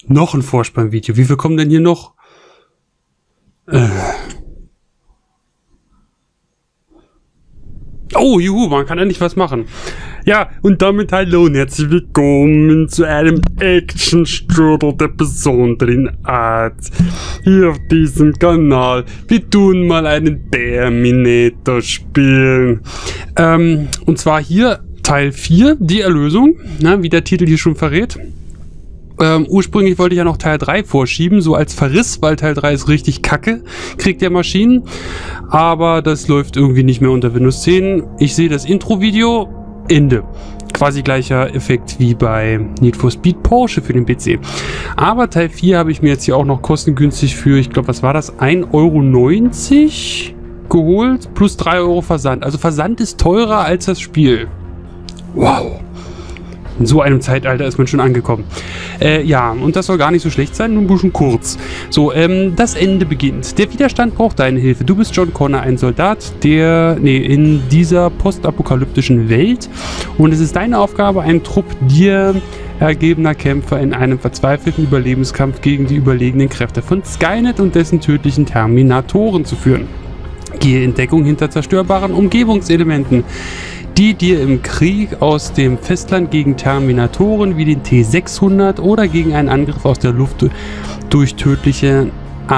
Noch ein Vorspannvideo. Wie viel kommen denn hier noch? Oh, juhu, man kann endlich was machen. Ja, und damit hallo und herzlich willkommen zu einem Action-Strudel der besonderen Art. Hier auf diesem Kanal. Wir tun mal einen Terminator spielen. Und zwar hier Teil 4, die Erlösung, ne, wie der Titel hier schon verrät. Ursprünglich wollte ich ja noch Teil 3 vorschieben, so als Verriss, weil Teil 3 ist richtig kacke, kriegt der Maschinen. Aber das läuft irgendwie nicht mehr unter Windows 10. Ich sehe das Intro-Video, Ende. Quasi gleicher Effekt wie bei Need for Speed Porsche für den PC. Aber Teil 4 habe ich mir jetzt hier auch noch kostengünstig für, ich glaube, was war das? 1,90 € geholt, plus 3 € Versand. Also Versand ist teurer als das Spiel. Wow. In so einem Zeitalter ist man schon angekommen. Ja, und das soll gar nicht so schlecht sein, nur ein bisschen kurz. So, das Ende beginnt. Der Widerstand braucht deine Hilfe. Du bist John Connor, ein Soldat, in dieser postapokalyptischen Welt. Und es ist deine Aufgabe, einen Trupp dir ergebener Kämpfer in einem verzweifelten Überlebenskampf gegen die überlegenen Kräfte von Skynet und dessen tödlichen Terminatoren zu führen. Gehe in Deckung hinter zerstörbaren Umgebungselementen, die dir im Krieg aus dem Festland gegen Terminatoren wie den T-600 oder gegen einen Angriff aus der Luft durch tödliche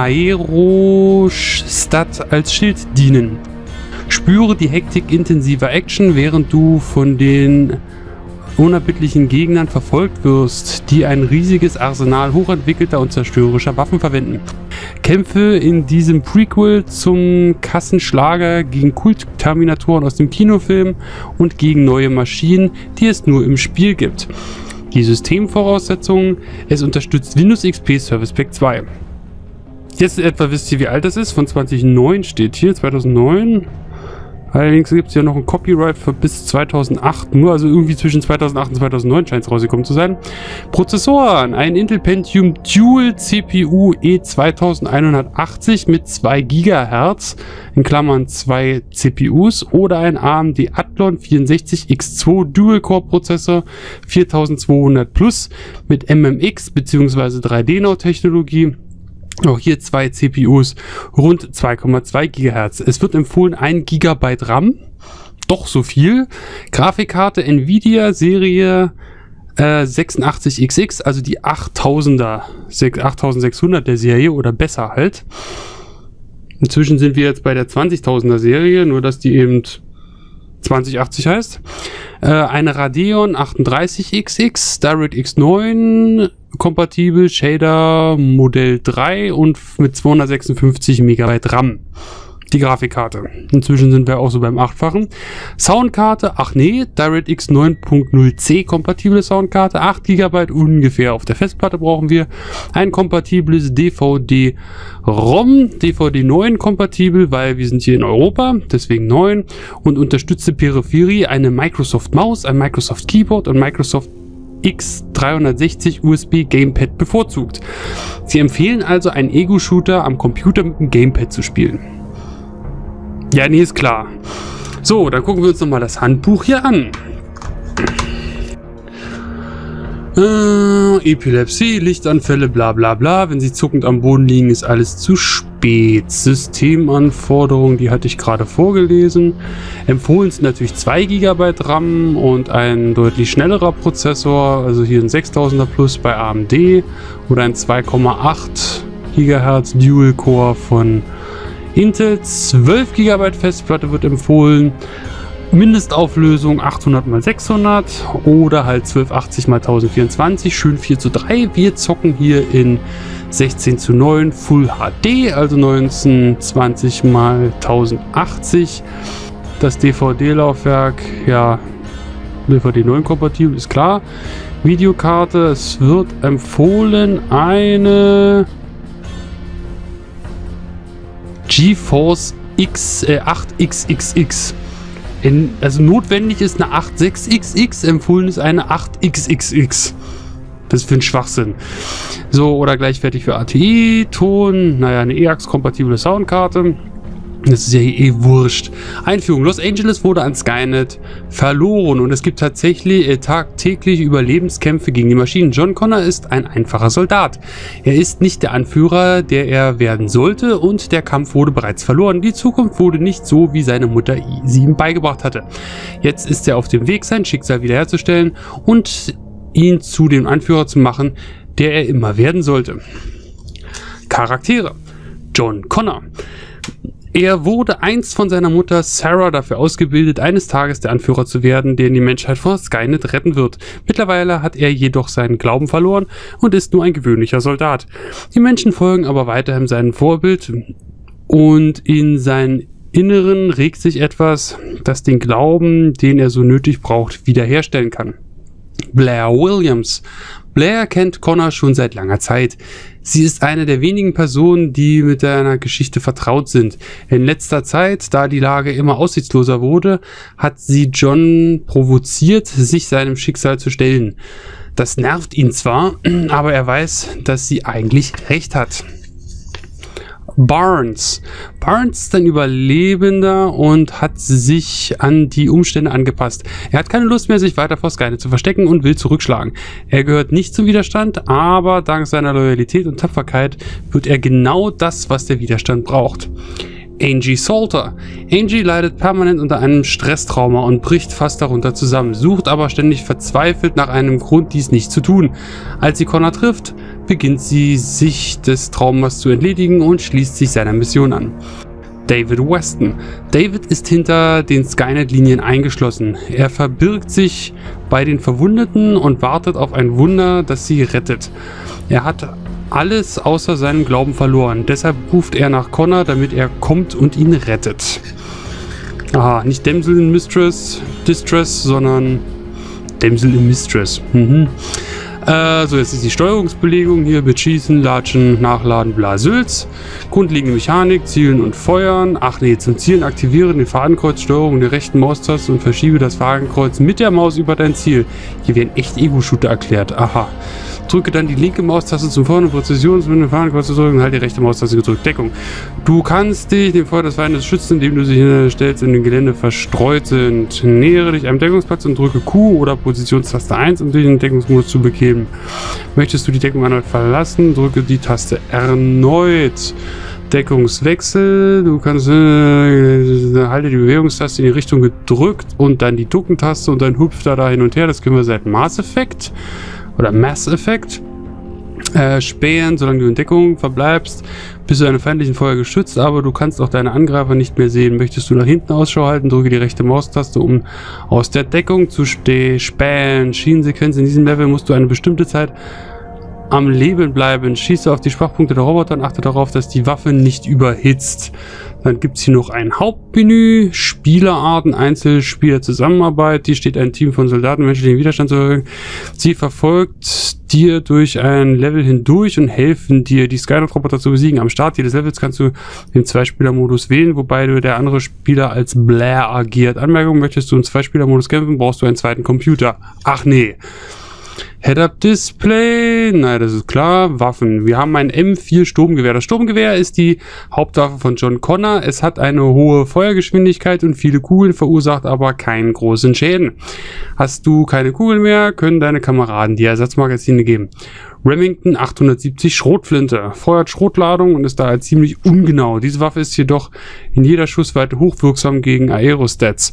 Aerostat als Schild dienen. Spüre die Hektik intensiver Action, während du von den unerbittlichen Gegnern verfolgt wirst, die ein riesiges Arsenal hochentwickelter und zerstörerischer Waffen verwenden. Kämpfe in diesem Prequel zum Kassenschlager gegen Kult-Terminatoren aus dem Kinofilm und gegen neue Maschinen, die es nur im Spiel gibt. Die Systemvoraussetzungen: Es unterstützt Windows XP Service Pack 2. Jetzt etwa wisst ihr, wie alt das ist. Von 2009 steht hier, 2009. Allerdings gibt es ja noch ein Copyright für bis 2008, nur also irgendwie zwischen 2008 und 2009 scheint es rausgekommen zu sein. Prozessoren: ein Intel Pentium Dual CPU E2180 mit 2 GHz, in Klammern 2 CPUs, oder ein AMD Athlon 64X2 Dual-Core Prozessor 4200 Plus mit MMX bzw. 3D-Now-Technologie. Auch hier 2 CPUs, rund 2,2 GHz. Es wird empfohlen 1 GB RAM, doch so viel. Grafikkarte Nvidia Serie 86XX, also die 8600 der Serie oder besser halt. Inzwischen sind wir jetzt bei der 20.000er Serie, nur dass die eben 2080 heißt. Eine Radeon 38XX, DirectX 9 kompatibel, Shader Modell 3 und mit 256 MB RAM. Die Grafikkarte. Inzwischen sind wir auch so beim 8-fachen. Soundkarte, ach nee, DirectX 9.0C kompatible Soundkarte, 8 GB ungefähr auf der Festplatte brauchen wir. Ein kompatibles DVD-ROM, DVD 9 kompatibel, weil wir sind hier in Europa, deswegen 9. Und unterstützte Peripherie, eine Microsoft Maus, ein Microsoft Keyboard und Microsoft X360 USB Gamepad bevorzugt. Sie empfehlen also, einen Ego-Shooter am Computer mit dem Gamepad zu spielen. Ja, nee, ist klar. So, dann gucken wir uns nochmal das Handbuch hier an. Epilepsie, Lichtanfälle, bla bla bla. Wenn sie zuckend am Boden liegen, ist alles zu spät. Systemanforderungen, die hatte ich gerade vorgelesen. Empfohlen sind natürlich 2 GB RAM und ein deutlich schnellerer Prozessor. Also hier ein 6000er Plus bei AMD oder ein 2,8 GHz Dual Core von Intel. 12 GB Festplatte wird empfohlen. Mindestauflösung 800 x 600 oder halt 1280 x 1024, schön 4:3. Wir zocken hier in 16:9 Full HD, also 1920 x 1080. Das DVD-Laufwerk, ja, DVD 9 kompatibel, ist klar. Videokarte, es wird empfohlen eine GeForce 8XXX. Also notwendig ist eine 86XX, empfohlen ist eine 8XXX. Das ist für ein Schwachsinn. So, oder gleichwertig für ATI, Ton, naja, eine EAX-kompatible Soundkarte. Das ist ja eh wurscht. Einführung. Los Angeles wurde an Skynet verloren und es gibt tatsächlich tagtäglich Überlebenskämpfe gegen die Maschinen. John Connor ist ein einfacher Soldat. Er ist nicht der Anführer, der er werden sollte, und der Kampf wurde bereits verloren. Die Zukunft wurde nicht so, wie seine Mutter sie ihm beigebracht hatte. Jetzt ist er auf dem Weg, sein Schicksal wiederherzustellen und ihn zu dem Anführer zu machen, der er immer werden sollte. Charaktere. John Connor. Er wurde einst von seiner Mutter Sarah dafür ausgebildet, eines Tages der Anführer zu werden, der die Menschheit vor Skynet retten wird. Mittlerweile hat er jedoch seinen Glauben verloren und ist nur ein gewöhnlicher Soldat. Die Menschen folgen aber weiterhin seinem Vorbild und in seinem Inneren regt sich etwas, das den Glauben, den er so nötig braucht, wiederherstellen kann. Blair Williams. Blair kennt Connor schon seit langer Zeit. Sie ist eine der wenigen Personen, die mit seiner Geschichte vertraut sind. In letzter Zeit, da die Lage immer aussichtsloser wurde, hat sie John provoziert, sich seinem Schicksal zu stellen. Das nervt ihn zwar, aber er weiß, dass sie eigentlich recht hat. Barnes. Barnes ist ein Überlebender und hat sich an die Umstände angepasst. Er hat keine Lust mehr, sich weiter vor Skynet zu verstecken und will zurückschlagen. Er gehört nicht zum Widerstand, aber dank seiner Loyalität und Tapferkeit wird er genau das, was der Widerstand braucht. Angie Salter. Angie leidet permanent unter einem Stresstrauma und bricht fast darunter zusammen, sucht aber ständig verzweifelt nach einem Grund, dies nicht zu tun. Als sie Connor trifft, beginnt sie sich des Traumas zu entledigen und schließt sich seiner Mission an. David Weston. David ist hinter den Skynet-Linien eingeschlossen. Er verbirgt sich bei den Verwundeten und wartet auf ein Wunder, das sie rettet. Er hat alles außer seinem Glauben verloren. Deshalb ruft er nach Connor, damit er kommt und ihn rettet. Aha, nicht Damsel in Distress, sondern Damsel in Mistress. So, jetzt ist die Steuerungsbelegung hier mit Schießen, Latschen, Nachladen, Blasülz. Grundlegende Mechanik, Zielen und Feuern. Ach nee, zum Zielen aktiviere den Fadenkreuz, Steuerung der rechten Maustaste und verschiebe das Fadenkreuz mit der Maus über dein Ziel. Hier werden echt Ego-Shooter erklärt. Aha. Drücke dann die linke Maustaste zum Feuern und Präzision mit dem Fadenkreuz zu drücken und halt die rechte Maustaste gedrückt. Deckung. Du kannst dich dem Feuer des Feindes schützen, indem du dich stellst in dem Gelände verstreut sind. Nähere dich einem Deckungsplatz und drücke Q oder Positionstaste 1, um dich in den Deckungsmodus zu bekämen. Möchtest du die Deckung erneut verlassen, drücke die Taste erneut. Deckungswechsel, du kannst halte die Bewegungstaste in die Richtung gedrückt und dann die Duckentaste und dann hüpft er da hin und her. Das können wir seit Mass Effect oder Mass Effect. Spähen, solange du in Deckung verbleibst, bist du einem feindlichen Feuer geschützt, aber du kannst auch deine Angreifer nicht mehr sehen. Möchtest du nach hinten Ausschau halten, drücke die rechte Maustaste, um aus der Deckung zu spähen. Schienensequenz. In diesem Level musst du eine bestimmte Zeit am Leben bleiben. Schieße auf die Schwachpunkte der Roboter und achte darauf, dass die Waffe nicht überhitzt. Dann gibt es hier noch ein Hauptmenü, Spielerarten, Einzelspieler, Zusammenarbeit. Hier steht ein Team von Soldaten, menschlichen Widerstand zu erhöhen. Sie verfolgt dir durch ein Level hindurch und helfen dir, die Skynet-Roboter zu besiegen. Am Start jedes Levels kannst du den Zweispieler-Modus wählen, wobei der andere Spieler als Blair agiert. Anmerkung, möchtest du im Zweispieler-Modus kämpfen, brauchst du einen zweiten Computer. Ach nee. Head-Up-Display, nein, das ist klar. Waffen. Wir haben ein M4 Sturmgewehr. Das Sturmgewehr ist die Hauptwaffe von John Connor. Es hat eine hohe Feuergeschwindigkeit und viele Kugeln, verursacht aber keinen großen Schäden. Hast du keine Kugeln mehr, können deine Kameraden dir Ersatzmagazine geben. Remington 870 Schrotflinte. Feuert Schrotladung und ist daher ziemlich ungenau. Diese Waffe ist jedoch in jeder Schussweite hochwirksam gegen Aerostats.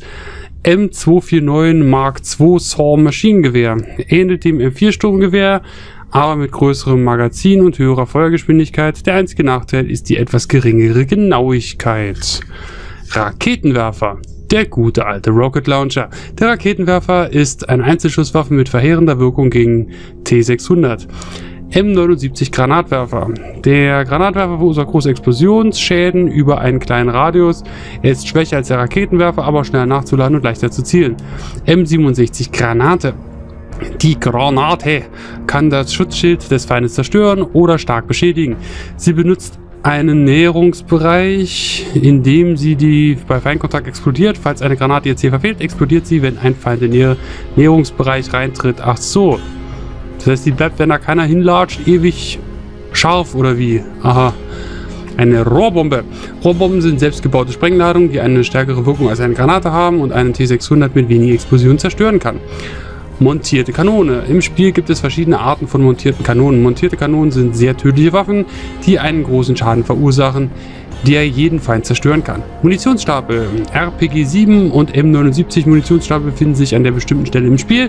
M249 Mark II Saw Maschinengewehr. Ähnelt dem M4 Sturmgewehr, aber mit größerem Magazin und höherer Feuergeschwindigkeit. Der einzige Nachteil ist die etwas geringere Genauigkeit. Raketenwerfer. Der gute alte Rocket Launcher. Der Raketenwerfer ist eine Einzelschusswaffe mit verheerender Wirkung gegen T-600. M79 Granatwerfer. Der Granatwerfer verursacht große Explosionsschäden über einen kleinen Radius. Er ist schwächer als der Raketenwerfer, aber schneller nachzuladen und leichter zu zielen. M67 Granate. Die Granate kann das Schutzschild des Feindes zerstören oder stark beschädigen. Sie benutzt einen Näherungsbereich, in dem sie bei Feindkontakt explodiert. Falls eine Granate ihr Ziel verfehlt, explodiert sie, wenn ein Feind in den Näherungsbereich reintritt. Ach so. Das heißt, die bleibt, wenn da keiner hinlatscht, ewig scharf oder wie? Aha. Eine Rohrbombe. Rohrbomben sind selbstgebaute Sprengladungen, die eine stärkere Wirkung als eine Granate haben und einen T600 mit weniger Explosion zerstören kann. Montierte Kanone. Im Spiel gibt es verschiedene Arten von montierten Kanonen. Montierte Kanonen sind sehr tödliche Waffen, die einen großen Schaden verursachen, der jeden Feind zerstören kann. Munitionsstapel. RPG-7 und M79 Munitionsstapel befinden sich an der bestimmten Stelle im Spiel.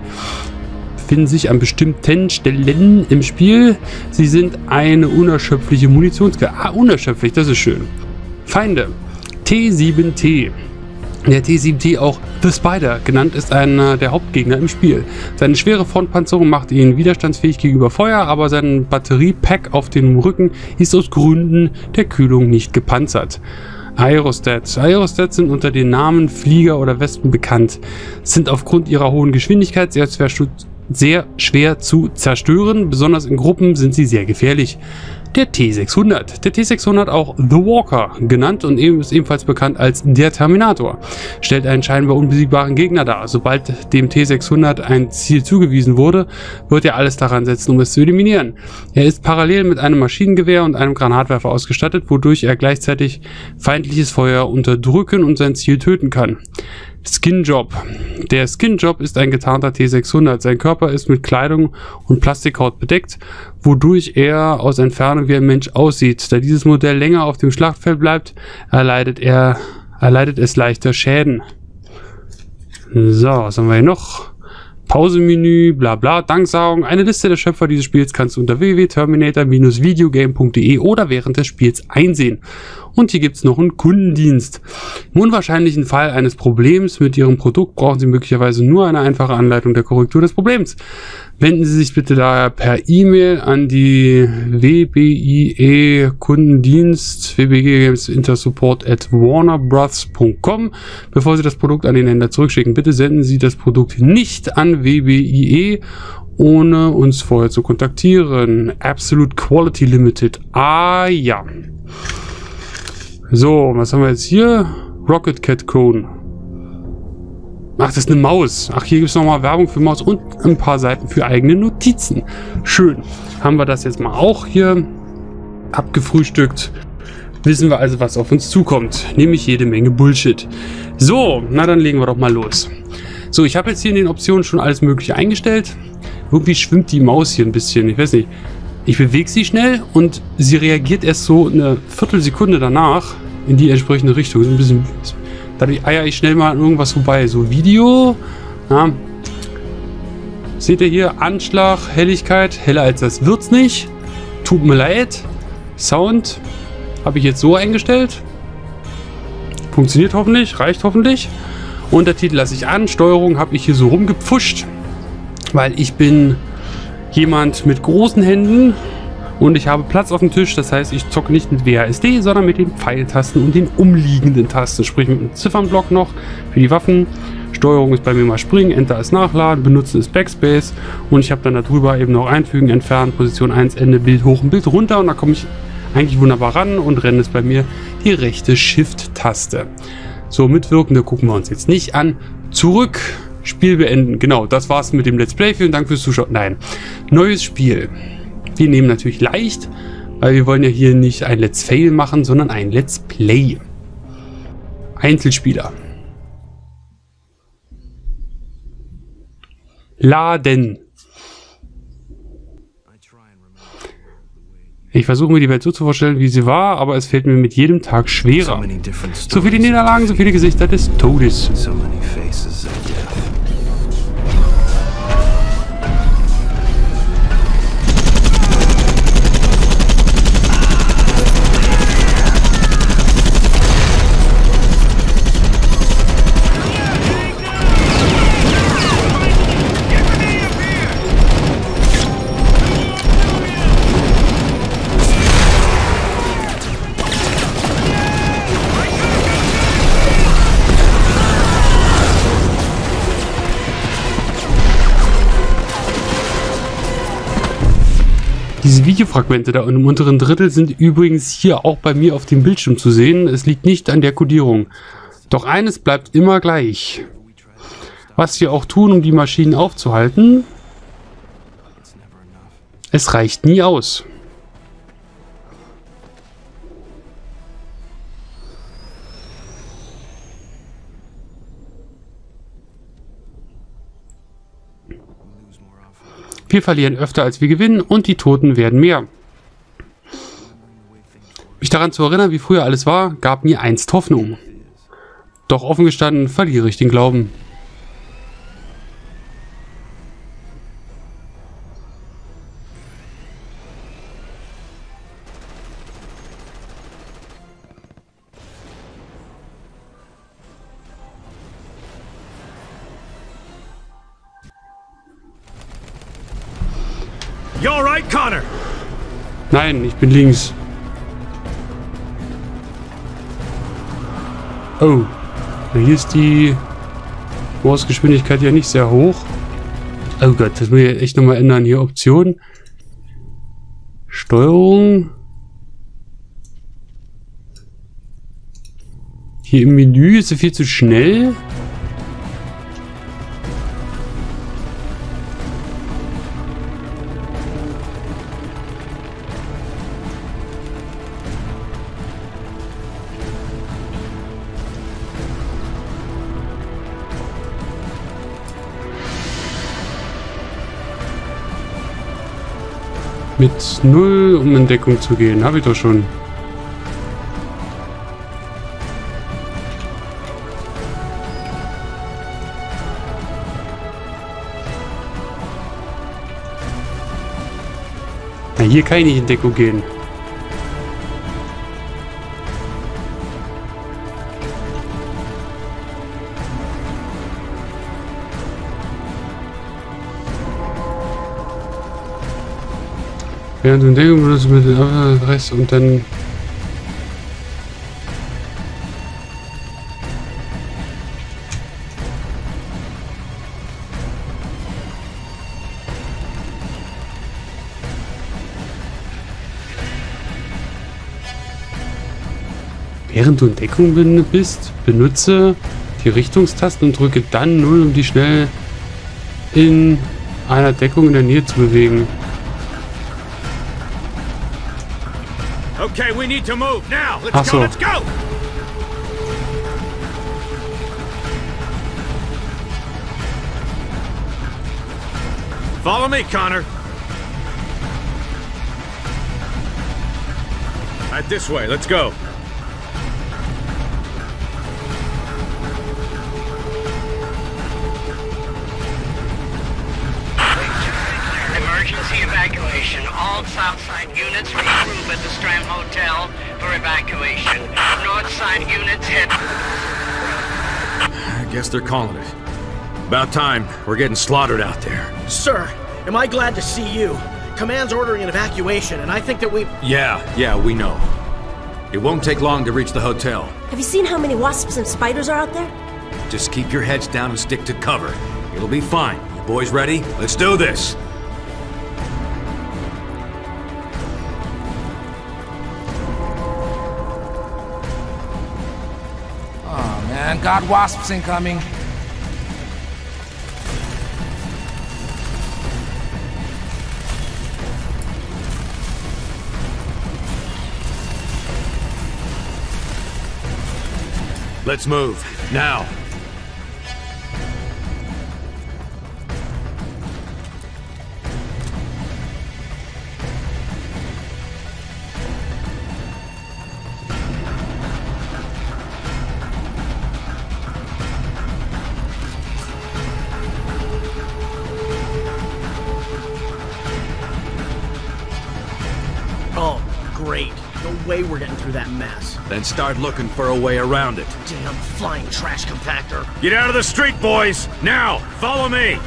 Sie sind eine unerschöpfliche Munitionskette. Unerschöpflich, das ist schön. Feinde. T7T. Der T7T, auch The Spider genannt, ist einer der Hauptgegner im Spiel. Seine schwere Frontpanzerung macht ihn widerstandsfähig gegenüber Feuer, aber sein Batteriepack auf dem Rücken ist aus Gründen der Kühlung nicht gepanzert. Aerostats. Aerostats sind unter den Namen Flieger oder Wespen bekannt, sind aufgrund ihrer hohen Geschwindigkeit sehr schwer zu zerstören, besonders in Gruppen sind sie sehr gefährlich. Der T600. Der T600, auch The Walker genannt und ist ebenfalls bekannt als der Terminator, stellt einen scheinbar unbesiegbaren Gegner dar. Sobald dem T600 ein Ziel zugewiesen wurde, wird er alles daran setzen, um es zu eliminieren. Er ist parallel mit einem Maschinengewehr und einem Granatwerfer ausgestattet, wodurch er gleichzeitig feindliches Feuer unterdrücken und sein Ziel töten kann. Skinjob. Der Skinjob ist ein getarnter T600. Sein Körper ist mit Kleidung und Plastikhaut bedeckt, wodurch er aus Entfernung wie ein Mensch aussieht. Da dieses Modell länger auf dem Schlachtfeld bleibt, erleidet es leichter Schäden. So, was haben wir hier noch? Pausemenü, bla bla, Danksagung. Eine Liste der Schöpfer dieses Spiels kannst du unter www.terminator-videogame.de oder während des Spiels einsehen. Und hier gibt es noch einen Kundendienst. Im unwahrscheinlichen Fall eines Problems mit Ihrem Produkt brauchen Sie möglicherweise nur eine einfache Anleitung der Korrektur des Problems. Wenden Sie sich bitte daher per E-Mail an die WBIE Kundendienst wbgamesintersupport@warnerbros.com, bevor Sie das Produkt an den Händler zurückschicken. Bitte senden Sie das Produkt nicht an WBIE, ohne uns vorher zu kontaktieren. Absolute Quality Limited. Ah ja. So, was haben wir jetzt hier? Rocket Cat Cone. Ach, das ist eine Maus. Ach, hier gibt es nochmal Werbung für Maus und ein paar Seiten für eigene Notizen. Schön. Haben wir das jetzt mal auch hier abgefrühstückt. Wissen wir also, was auf uns zukommt. Nämlich jede Menge Bullshit. So, na dann legen wir doch mal los. So, ich habe jetzt hier in den Optionen schon alles Mögliche eingestellt. Irgendwie schwimmt die Maus hier ein bisschen. Ich weiß nicht. Ich bewege sie schnell und sie reagiert erst so eine Viertelsekunde danach in die entsprechende Richtung. So ein bisschen, dadurch eier ich schnell mal an irgendwas vorbei. So Video. Ja. Seht ihr hier? Anschlag, Helligkeit. Heller als das wird's nicht. Tut mir leid. Sound habe ich jetzt so eingestellt. Funktioniert hoffentlich. Reicht hoffentlich. Untertitel lasse ich an. Steuerung habe ich hier so rumgepfuscht. Weil ich bin jemand mit großen Händen und ich habe Platz auf dem Tisch, das heißt, ich zocke nicht mit WASD, sondern mit den Pfeiltasten und den umliegenden Tasten, sprich mit dem Ziffernblock noch für die Waffen. Steuerung ist bei mir mal Springen, Enter ist Nachladen, Benutzen ist Backspace und ich habe dann darüber eben noch Einfügen, Entfernen, Position 1, Ende, Bild hoch und Bild runter und da komme ich eigentlich wunderbar ran und Rennen ist bei mir die rechte Shift-Taste. So, Mitwirkende gucken wir uns jetzt nicht an. Zurück. Spiel beenden. Genau, das war's mit dem Let's Play. Vielen Dank fürs Zuschauen. Nein, neues Spiel. Wir nehmen natürlich leicht, weil wir wollen ja hier nicht ein Let's Fail machen, sondern ein Let's Play. Einzelspieler. Laden. Ich versuche mir die Welt so zu vorstellen, wie sie war, aber es fällt mir mit jedem Tag schwerer. So viele Niederlagen, so viele Gesichter des Todes. Diese Videofragmente da im unteren Drittel sind übrigens hier auch bei mir auf dem Bildschirm zu sehen. Es liegt nicht an der Kodierung. Doch eines bleibt immer gleich. Was wir auch tun, um die Maschinen aufzuhalten, es reicht nie aus. Wir verlieren öfter als wir gewinnen und die Toten werden mehr. Mich daran zu erinnern, wie früher alles war, gab mir einst Hoffnung. Doch offen gestanden verliere ich den Glauben. You all right, Connor? Nein, ich bin links. Oh. Hier ist die Mausgeschwindigkeit ja nicht sehr hoch. Oh Gott, das muss ich echt nochmal ändern. Hier Option. Steuerung. Hier im Menü ist sie viel zu schnell. Mit 0, um in Deckung zu gehen. Habe ich doch schon. Na, hier kann ich nicht in Deckung gehen. Während du in Deckung benutzt mit dem Rest und dann... Während du in Deckung bist, benutze die Richtungstasten und drücke dann 0, um dich schnell in einer Deckung in der Nähe zu bewegen. Okay, we need to move now. Ach Let's so. go. Let's go. Follow me, Connor. Right this way. Let's go. Emergency evacuation. All Southside units regroup at the Strand Hotel for evacuation. Northside units head... I guess they're calling it. About time. We're getting slaughtered out there. Sir, am I glad to see you? Command's ordering an evacuation, and I think that we... Yeah, we know. It won't take long to reach the hotel. Have you seen how many wasps and spiders are out there? Just keep your heads down and stick to cover. It'll be fine. You boys ready? Let's do this. Oh man, got wasps incoming. Let's move. Now. Oh, great. No way we're getting through that mess. Then start looking for a way around it. Damn flying trash compactor. Get out of the street, boys! Now! Follow me!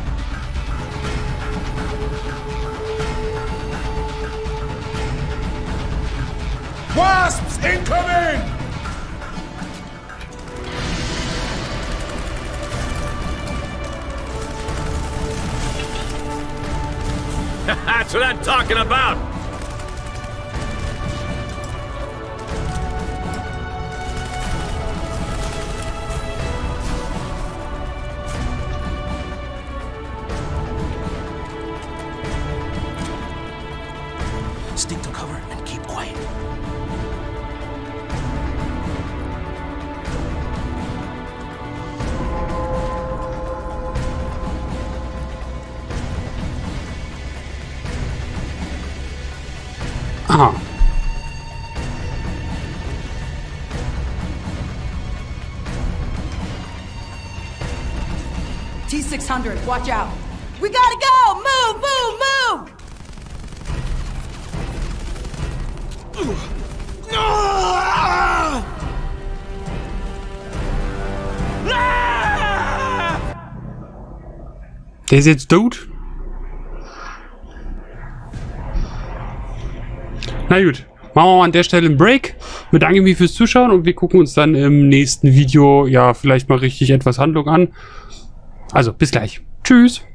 Wasps incoming! That's what I'm talking about! Stick to cover and keep quiet. Aha. T-600, watch out. We gotta go! Move, move, move! Der ist jetzt tot? Na gut, machen wir mal an der Stelle einen Break. Bedanke mich fürs Zuschauen und wir gucken uns dann im nächsten Video ja vielleicht mal richtig etwas Handlung an. Also, bis gleich. Tschüss.